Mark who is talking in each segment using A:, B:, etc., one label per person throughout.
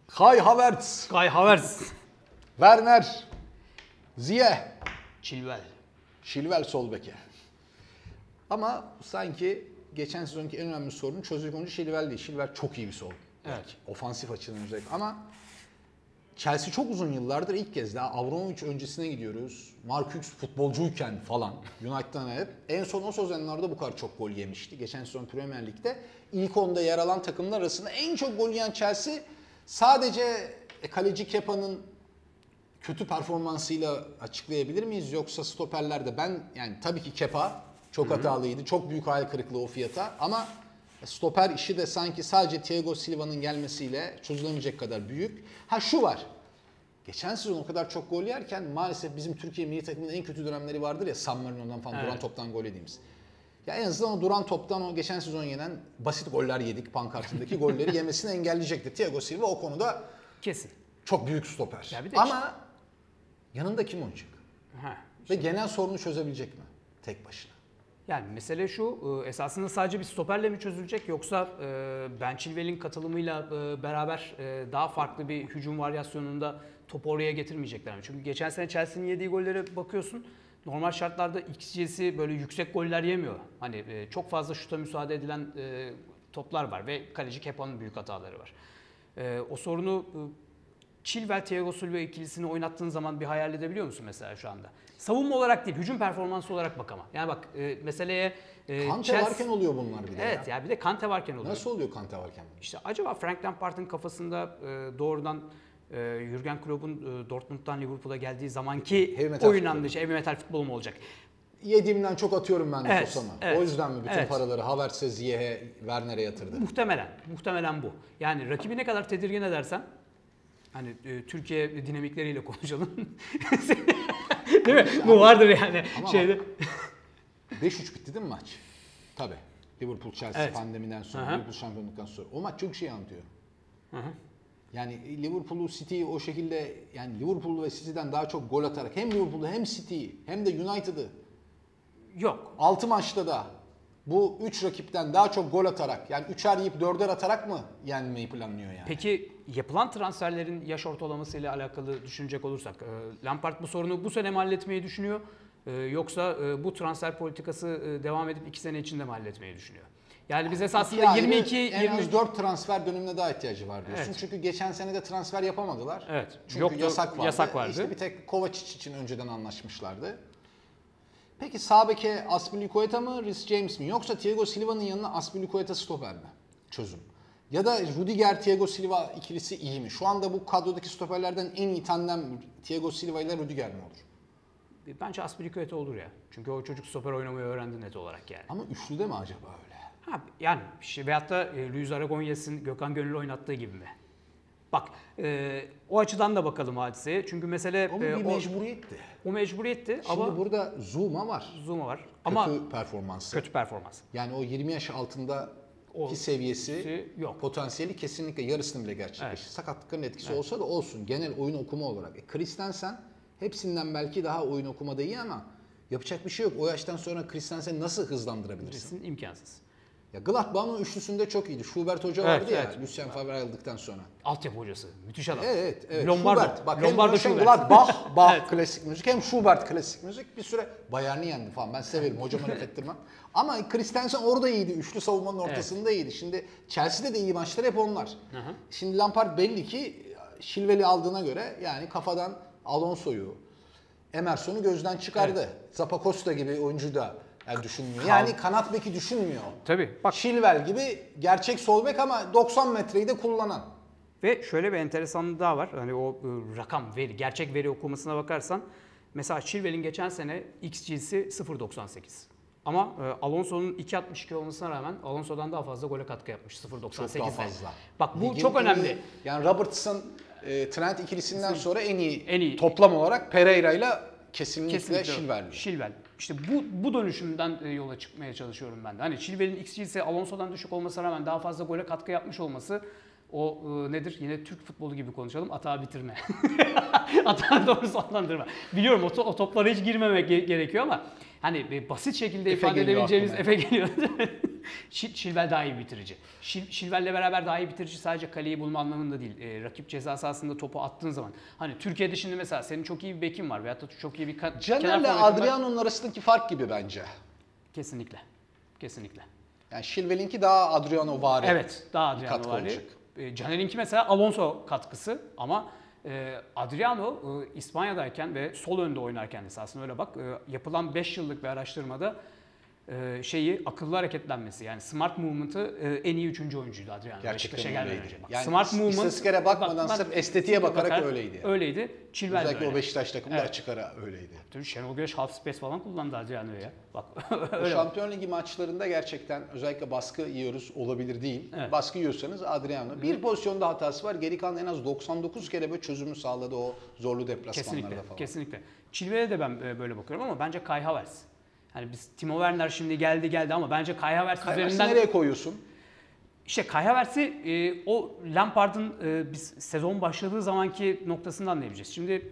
A: Kai Havertz,
B: Kai Havertz.
A: Werner, Ziyech,
B: Chilwell
A: sol beke. Ama sanki geçen sezonki en önemli sorunu çözecek oyuncu Chilwell değil. Chilwell çok iyi bir sol.
B: Evet.
A: Ofansif açıdan özellikle. Ama Chelsea çok uzun yıllardır ilk kez daha Abramovich öncesine gidiyoruz. Mark Hughes futbolcuyken falan United'dan hep. En son o sezonlarda bu kadar çok gol yemişti. Geçen sezon Premier Lig'de ilk 10'da yer alan takımlar arasında en çok gol yiyen Chelsea sadece kaleci Kepa'nın kötü performansıyla açıklayabilir miyiz? Yoksa stoperlerde yani tabii ki Kepa çok hatalıydı. Çok büyük hayal kırıklığı o fiyata ama stoper işi de sanki sadece Thiago Silva'nın gelmesiyle çözülemeyecek kadar büyük. Ha şu var. Geçen sezon o kadar çok gol yerken maalesef bizim Türkiye milli takımının en kötü dönemleri vardır ya, San Marino'dan falan duran toptan gol yediğimiz. Ya en azından o duran toptan o geçen sezon yenen basit goller yedik pankartındaki golleri yemesini engelleyecekti. Thiago Silva o konuda
B: kesin.
A: Çok büyük stoper. Ama yanında kim oynayacak? Ve genel sorunu çözebilecek mi tek başına?
B: Yani mesele şu, esasında sadece bir stoperle mi çözülecek yoksa Ben Chilwell'in katılımıyla beraber daha farklı bir hücum varyasyonunda topu oraya getirmeyecekler mi? Çünkü geçen sene Chelsea'nin yediği gollere bakıyorsun, normal şartlarda XG'si böyle yüksek goller yemiyor. Hani çok fazla şuta müsaade edilen toplar var ve kaleci Kepa'nın büyük hataları var. O sorunu Chilwell, Thiago Silva ikilisini oynattığın zaman bir hayal edebiliyor musun mesela şu anda? Savunma olarak değil, hücum performansı olarak bak ama. Yani bak meseleye...
A: Kante varken oluyor bunlar bir de.
B: Evet ya bir de Kante varken oluyor.
A: Nasıl oluyor Kante varken?
B: İşte acaba Frank Lampard'ın kafasında doğrudan Jürgen Klopp'un Dortmund'dan Liverpool'a geldiği zamanki oyun anlayışı, heavy metal futbolu mu olacak?
A: Yediğimden çok atıyorum ben de Sosa'ma. O yüzden mi bütün paraları Havertz'e, Ziyech'e, Werner'e yatırdı?
B: Muhtemelen bu. Yani rakibi ne kadar tedirgin edersen, hani Türkiye dinamikleriyle konuşalım. Değil mi? Bu vardır yani şeyde.
A: 5-3 bitti değil mi maç? Tabii. Liverpool-Chelsea pandemiden sonra, Liverpool şampiyonluktan sonra. O maç çok şey anlatıyor. Yani Liverpool'u City'yi o şekilde, yani Liverpool ve City'den daha çok gol atarak hem Liverpool'u hem City'yi hem de United'ı
B: yok.
A: 6 maçta da bu 3 rakipten daha çok gol atarak, yani 3'er yiyip 4'er atarak mı yenmeyi planlıyor yani?
B: Peki yapılan transferlerin yaş ortalaması ile alakalı düşünecek olursak, Lampard bu sorunu bu sene mi halletmeyi düşünüyor? Yoksa bu transfer politikası devam edip 2 sene içinde mi halletmeyi düşünüyor? Yani biz esasında
A: 4 transfer dönemine daha ihtiyacı var diyorsun. Evet. Çünkü geçen sene de transfer yapamadılar.
B: Evet.
A: Çünkü yasak vardı. İşte bir tek Kovacic için önceden anlaşmışlardı. Peki sağ beke Azpilicueta mı, Reece James mi? Yoksa Thiago Silva'nın yanına Azpilicueta stoper mi? Çözüm. Ya da Rudiger Thiago Silva ikilisi iyi mi? Şu anda bu kadrodaki stoperlerden en iyi tandem Thiago Silva ile Rudiger mi olur?
B: Bence Azpilicueta olur ya. Çünkü o çocuk stoper oynamayı öğrendi net olarak yani.
A: Ama üçlüde mi acaba öyle?
B: Yani veyahut da Luis Aragonés'in Gökhan Gönül oynattığı gibi mi? Bak o açıdan da bakalım hadiseye. Çünkü mesele...
A: O bir mecburiyetti.
B: O mecburiyetti
A: ama... Şimdi burada Zouma var. Kötü performans. Yani o 20 yaş altındaki seviyesi, potansiyeli kesinlikle yarısını bile gerçekleşti. Evet. Sakatlıkların etkisi olsa da olsun. Genel oyun okuma olarak. Christensen hepsinden belki daha oyun okumada iyi ama yapacak bir şey yok. O yaştan sonra Christensen'i nasıl hızlandırabilirsin?
B: İmkansız.
A: Ya Gladbach'ın o üçlüsünde çok iyiydi. Schubert Hoca vardı ya, Lucien Favre ayrıldıktan sonra.
B: Altyapı hocası. Müthiş adam.
A: Evet.
B: Lombardo.
A: Bak
B: Lombardo
A: hem Gladbach klasik müzik, hem Schubert klasik müzik. Bir süre Bayern'i yendi falan. Ben severim. Hocama laf ettirmem. Ama Christensen orada iyiydi. Üçlü savunmanın ortasında iyiydi. Şimdi Chelsea'de de iyi maçlar hep onlar. Şimdi Lampard belli ki Chilwell'i aldığına göre yani kafadan Alonso'yu, Emerson'u gözden çıkardı. Zappa Costa gibi oyuncu da düşünmüyor. Yani kanat beki düşünmüyor.
B: Tabii.
A: Bak Chilwell gibi gerçek sol bek ama 90 metreyi de kullanan.
B: Ve şöyle bir enteresanlığı daha var. Hani o rakam, veri, gerçek veri okumasına bakarsan mesela Chilwell'in geçen sene XG'si 0.98. Ama Alonso'nun 2.62 olmasına rağmen Alonso'dan daha fazla gole katkı yapmış 0.98'de.
A: Çok daha fazla.
B: Bak bu çok önemli.
A: Yani Robertson, Trent ikilisinden sonra en iyi toplam olarak Pereira ile kesinlikle
B: Chilwell. İşte bu dönüşümden yola çıkmaya çalışıyorum ben de. Hani Chilwell'in XG'si Alonso'dan düşük olmasına rağmen daha fazla gole katkı yapmış olması o nedir? Yine Türk futbolu gibi konuşalım. Atağı bitirme. Atağı doğru sonlandırma. Biliyorum o toplara hiç girmemek gerekiyor ama hani basit şekilde ifade edebileceğimiz Efe geliyor. Chilwell daha iyi bir bitirici. Chilwell'le beraber daha iyi bitirici sadece kaleyi bulma anlamında değil. Rakip ceza sahasında topu attığın zaman. Hani Türkiye'de şimdi mesela senin çok iyi bir bekin var veyahut da çok iyi bir kenar
A: Caner'le
B: forvetin var.
A: Adriano'nun arasındaki fark gibi bence.
B: Kesinlikle. Kesinlikle.
A: Yani Chilwell'inki daha Adriano-vari.
B: Evet, daha
A: katkı
B: Adriano var.
A: olacak.
B: Caner'inki mesela Alonso katkısı ama Adriano İspanya'dayken ve sol önde oynarken esasında öyle bak yapılan 5 yıllık bir araştırmada akıllı hareketlenmesi yani smart movement'ı en iyi 3. oyuncuydu Adriano.
A: Gerçekten
B: Beşiktaş'a gelmeden
A: öyleydi.
B: önce. Bak,
A: Yani
B: smart movement
A: istatistiklere bakmadan sırf estetiğe bakarak öyleydi.
B: Öyleydi. Chilwell de
A: Özellikle
B: öyle.
A: o Beşiktaş takımı da
B: Evet.
A: açık ara öyleydi.
B: Şenol Güneş half space falan kullandı Adriano'ya ya. Bak
A: O
B: öyle.
A: Şampiyon Ligi maçlarında gerçekten özellikle baskı yiyoruz olabilir değil.
B: Evet.
A: Baskı yiyorsanız Adriano. Bir pozisyonda hatası var. Geri kalan en az 99 kere böyle çözümü sağladı o zorlu deplasmanlarda
B: Kesinlikle,
A: falan.
B: kesinlikle. Chilwell'e de ben böyle bakıyorum ama bence Kai Havertz. Hani biz Timo Werner şimdi geldi ama bence Kai Havertz
A: Havertz'i
B: üzerinden
A: nereye koyuyorsun?
B: işte Kai Havertz'i o Lampard'ın biz sezon başladığı zamanki noktasını anlayabileceğiz. Şimdi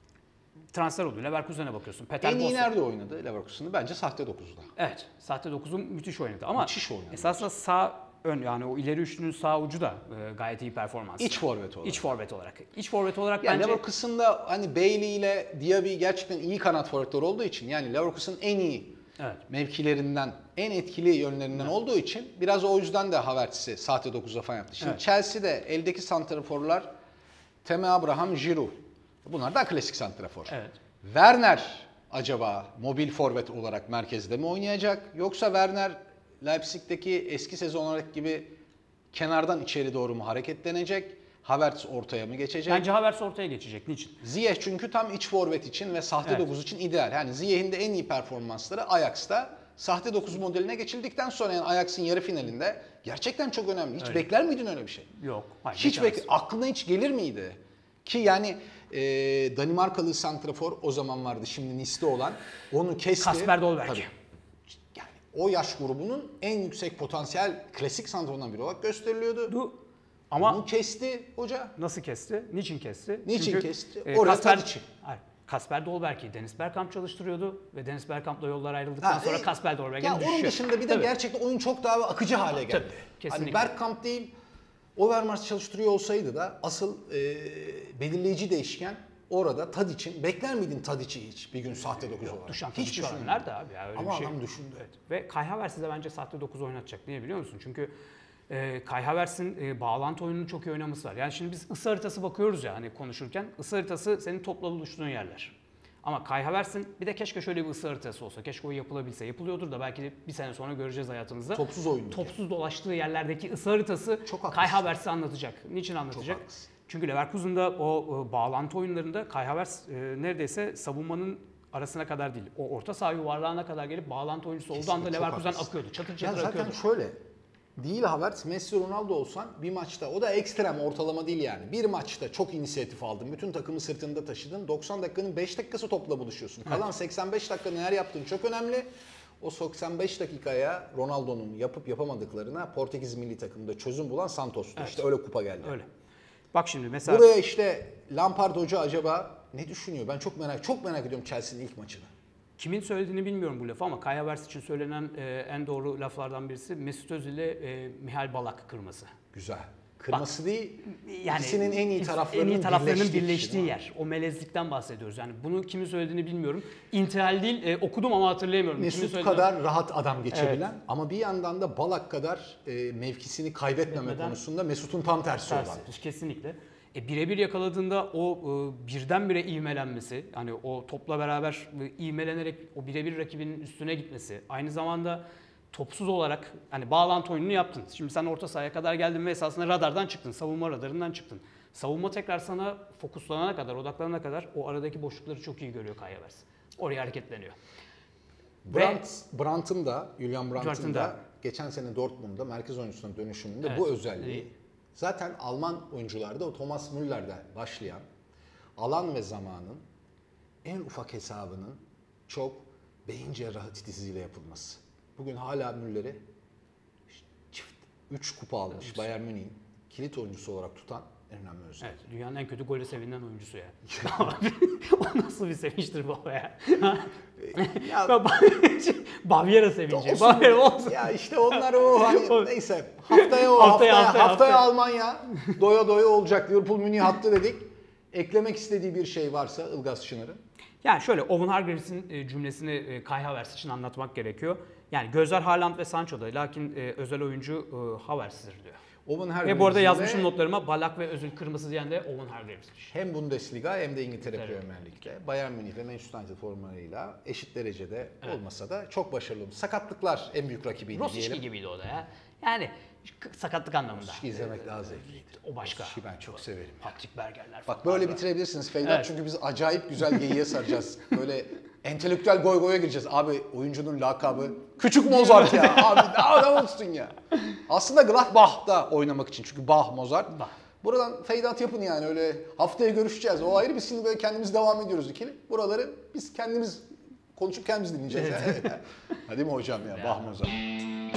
B: transfer oldu. Leverkusen'e bakıyorsun. Peter
A: En iyi
B: Bosz.
A: nerede oynadı Leverkusen'de? Bence sahte 9'da.
B: Evet. Sahte 9'un müthiş oynadı ama
A: Müthiş oynadı.
B: esasında sağ ön yani o ileri üçlünün sağ ucu da gayet iyi performans.
A: İç forvet olarak.
B: İç forvet olarak. İç forvet olarak
A: Yani
B: bence
A: Leverkusen'da hani Bailey ile Diaby gerçekten iyi kanat forvetler olduğu için yani Leverkusen'ın en iyi
B: evet.
A: mevkilerinden, en etkili yönlerinden olduğu için biraz o yüzden de Havertz'i sahte 9'a falan yaptı. Şimdi
B: Evet.
A: Chelsea'de eldeki santraforlar Temi Abraham, Giroud. Bunlar da klasik santrafor.
B: Evet.
A: Werner acaba mobil forvet olarak merkezde mi oynayacak? Yoksa Werner Leipzig'teki eski sezon olarak gibi kenardan içeri doğru mu hareketlenecek? Havertz ortaya mı geçecek?
B: Bence Havertz ortaya geçecek. Niçin?
A: Ziyech çünkü tam iç forvet için ve sahte
B: Evet.
A: 9 için ideal. Yani Ziyech'in de en iyi performansları Ajax'ta sahte 9 modeline geçildikten sonra yani Ajax'ın yarı finalinde gerçekten çok önemli. Hiç
B: Öyle.
A: bekler miydin öyle bir şey?
B: Yok. Hayır,
A: Hiç
B: beklemez.
A: aklına hiç gelir miydi? Ki yani Danimarkalı santrafor o zaman vardı şimdi Nice'de olan. Onu kesti.
B: Kasper Dolberg.
A: Tabii. Yani o yaş grubunun en yüksek potansiyel klasik santraforundan biri olarak gösteriliyordu.
B: Ama
A: Onu kesti hoca.
B: nasıl kesti? Niçin kesti?
A: Niçin kesti? Orası Tadic'i.
B: Hayır, Kasper Dolberg'i Dennis Bergkamp çalıştırıyordu ve Dennis Bergkamp'la yollar ayrıldıktan sonra Kasper Dolberg'in
A: Ya
B: düşüşü.
A: onun dışında bir de
B: Tabii.
A: gerçekten oyun çok daha akıcı hale geldi.
B: Tabii, kesinlikle.
A: Hani Bergkamp değil, Overmars çalıştırıyor olsaydı da asıl belirleyici değişken orada Tadic'in. Bekler miydin Tadic'i hiç bir gün sahte 9 olarak?
B: Dušan
A: Hiç
B: Tadić var.
A: düşünmedim.
B: Nerede abi ya öyle
A: Ama
B: bir şey.
A: adam düşündü.
B: Evet. Ve Kai Havertz'i de bence sahte 9 oynatacak. Niye biliyor musun? Çünkü Kai Havertz'in bağlantı oyununu çok iyi oynaması var. Yani şimdi biz ısı haritası bakıyoruz ya hani konuşurken. Isı haritası senin topla buluştuğun yerler. Ama Kai Havertz'in bir de keşke şöyle bir ısı haritası olsa. Keşke o yapılabilse. Yapılıyordur da belki de bir sene sonra göreceğiz hayatımızda.
A: Topsuz oyunu.
B: Topsuz dolaştığı yerlerdeki ısı haritası
A: Çok haklısın.
B: Kai Havertz'i anlatacak. Niçin anlatacak?
A: haklısın.
B: Çünkü Leverkusen'da o bağlantı oyunlarında Kai Havertz neredeyse savunmanın arasına kadar değil. O orta saha yuvarlağına kadar gelip bağlantı oyuncusu olduğu anda
A: Kesinlikle, çok
B: Leverkusen
A: haklısın.
B: akıyordu. Çatır
A: Ya
B: çatır
A: zaten
B: akıyordu.
A: şöyle değil Havertz, Messi, Ronaldo olsan bir maçta o da ekstrem ortalama değil yani. Bir maçta çok inisiyatif aldın. Bütün takımı sırtında taşıdın. 90 dakikanın 5 dakikası topla buluşuyorsun. Kalan 85 dakika neler yaptığın çok önemli. O 85 dakikaya Ronaldo'nun yapıp yapamadıklarına Portekiz milli takımında çözüm bulan Santos'tu.
B: Evet.
A: İşte öyle kupa geldi.
B: Öyle. Bak şimdi mesela
A: Buraya işte Lampard Hoca acaba ne düşünüyor? Ben çok merak ediyorum Chelsea'nin ilk maçını.
B: kimin söylediğini bilmiyorum bu lafı ama Kai Havertz için söylenen en doğru laflardan birisi Mesut Özil ile Mihail Balak kırması.
A: Güzel. Kırması değil,
B: Yani
A: ikisinin en iyi taraflarının,
B: birleştiği
A: kişi,
B: yer. O melezlikten bahsediyoruz. Yani bunu kimin söylediğini bilmiyorum. İntihal değil, okudum ama hatırlayamıyorum. Kimin
A: Mesut
B: söylediğini-
A: kadar rahat adam geçebilen
B: Evet.
A: ama bir yandan da Balak kadar mevkisini kaybetmeme
B: Kaybetmeden-
A: konusunda Mesut'un tam tersi olan.
B: Kesinlikle. Birebir yakaladığında o birdenbire ivmelenmesi, hani o topla beraber ivmelenerek o birebir rakibinin üstüne gitmesi, aynı zamanda topsuz olarak hani bağlantı oyununu yaptın. Şimdi sen orta sahaya kadar geldin ve esasında radardan çıktın, savunma radarından çıktın. Savunma tekrar sana fokuslanana kadar, odaklanana kadar o aradaki boşlukları çok iyi görüyor Kai Havertz. Oraya hareketleniyor.
A: Brandt'ın da, Julian Brandt'ın
B: Brandt'ın
A: da
B: da
A: geçen sene Dortmund'da merkez oyuncusuna dönüşümünde
B: Evet.
A: bu özelliği zaten Alman oyuncularda o Thomas Müller'de başlayan alan ve zamanın en ufak hesabının çok beyin cerrahı titiziyle yapılması. Bugün hala Müller'i çift 3 kupa almış Bayern Münih'in kilit oyuncusu olarak tutan en önemli özelliği.
B: Evet, dünyanın en kötü golü sevinen oyuncusu ya. O nasıl bir sevinçtir baba ya?
A: Ya,
B: Bavyera sevinci.
A: olsun.
B: Bavyera olsun.
A: Ya işte onlar o hani, neyse haftaya Almanya doya doya olacak. Liverpool Münih hattı dedik. Eklemek istediği bir şey varsa Ilgaz Çınar'ın.
B: Yani şöyle Owen Hargreaves'in cümlesini Kai Havertz için anlatmak gerekiyor. Yani gözler Haaland ve Sancho'da, lakin özel oyuncu Havertz'tir diyor. Ve bu arada yazmışım notlarıma Balak ve Özil kırmızı diyen de Owen Hargreaves'miş.
A: Hem Bundesliga hem de İngiltere Premier Lig'de Bayern Münih ve Manchester United formalarıyla eşit derecede olmasa da çok başarılı. Sakatlıklar en büyük rakibiydi
B: Rosicki
A: diyelim.
B: gibiydi o da ya. Yani sakatlık anlamında.
A: Rosicki izlemek daha zevkliydi.
B: O başka.
A: Rosicki ben çok severim.
B: Patrick Berger'ler.
A: Bak böyle bitirebilirsiniz Feydat
B: Evet.
A: çünkü biz acayip güzel geyiğe saracağız. Böyle entelektüel goy goya gireceğiz. Abi oyuncunun lakabı Küçük Mozart ya. Abi ne olsun ya. Aslında Gladbach'ta oynamak için çünkü Bach, Mozart. Buradan Feydat yapın yani öyle haftaya görüşeceğiz. O ayrı, biz şimdi böyle kendimiz devam ediyoruz ikili. Buraları biz kendimiz konuşup kendimiz dinleyeceğiz. Hadi mi hocam ya Bach, Mozart.